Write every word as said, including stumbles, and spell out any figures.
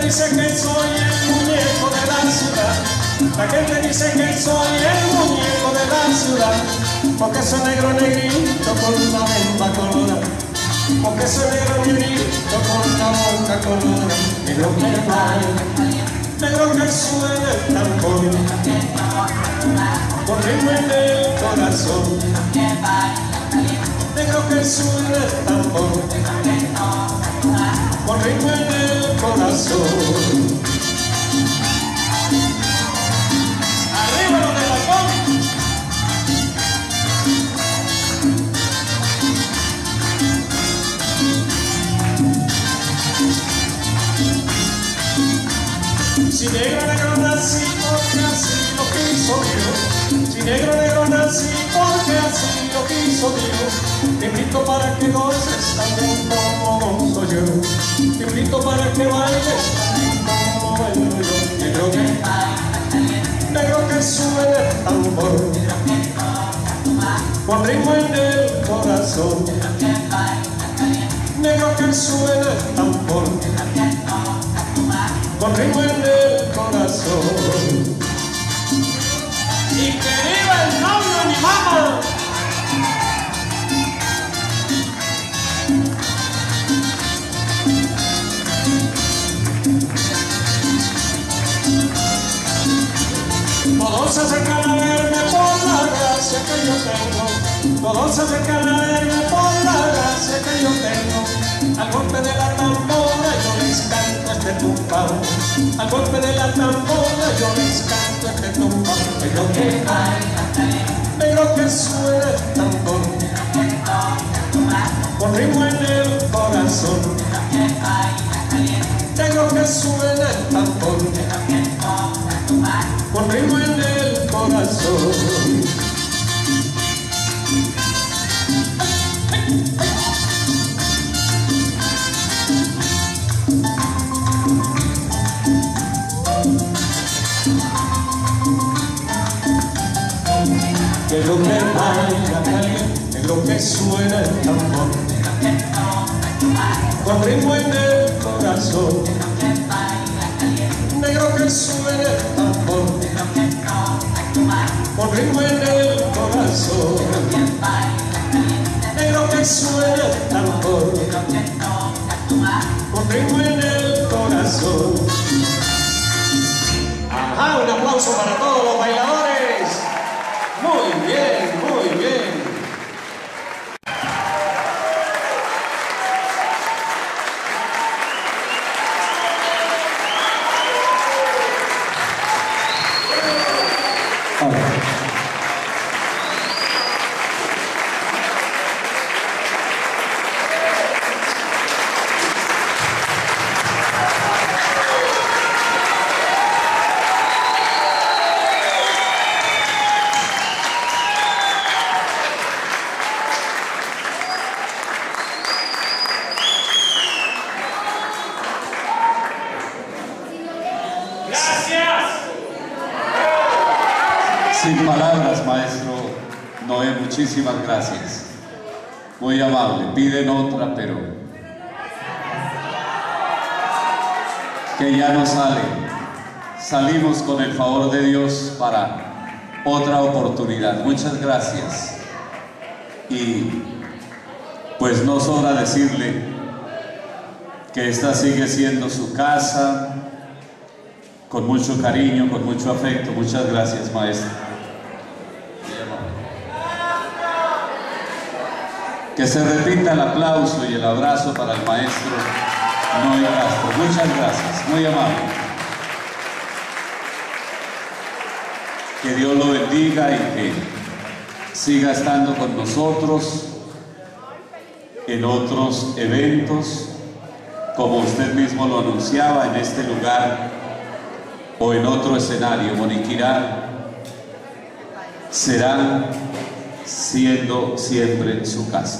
dice que soy el muñeco de la ciudad. La gente dice que soy el muñeco de la ciudad, porque soy negro negrito con una bemba colorada, porque soy negro negrito con una boca colorada. Negro que baila, negro que suena el tambor, con ritmo en el corazón. Negro que suena el tambor, con ritmo en el corazón. ¡Arriba los de Japón! Si negro, negro nací, porque así lo quiso Dios. Si negro, negro nací, porque así lo quiso Dios. Te invito para que goces también como gozo yo. Te invito para que bailes también como bailo yo. Negro que baila, negro que sube el tambor, con ritmo en el corazón. Negro que suena el tambor, con ritmo en el corazón. ¡Y que viva el novio ni mamá! Todos se acercan a verme por la gracia que yo tengo. Todos se acercan a verme por la gracia que yo tengo. Al golpe de la tambora yo les canto este tumbao. Al golpe de la tambora yo les canto este tumbao. Negro que baila, negro que suena el tambor, con ritmo en el corazón. Negro que suena el tambor, con ritmo en el corazón. Negro que baila caliente, negro que suena el tambor, con ritmo en el corazón. Negro que suena el tambor, con ritmo en el corazón. Negro que suena el tambor, con ritmo en el corazón. Ajá, un aplauso para todos los bailadores. Muy bien, muy bien. Sin palabras, maestro Noé, muchísimas gracias. Muy amable. Piden otra, pero que ya no sale. Salimos con el favor de Dios para otra oportunidad. Muchas gracias. Y pues no sobra decirle que esta sigue siendo su casa, con mucho cariño, con mucho afecto. Muchas gracias, maestro. Que se repita el aplauso y el abrazo para el maestro Noé Castro. Muchas gracias, muy amable. Que Dios lo bendiga y que siga estando con nosotros en otros eventos, como usted mismo lo anunciaba, en este lugar o en otro escenario. Moniquirá será siendo siempre su casa.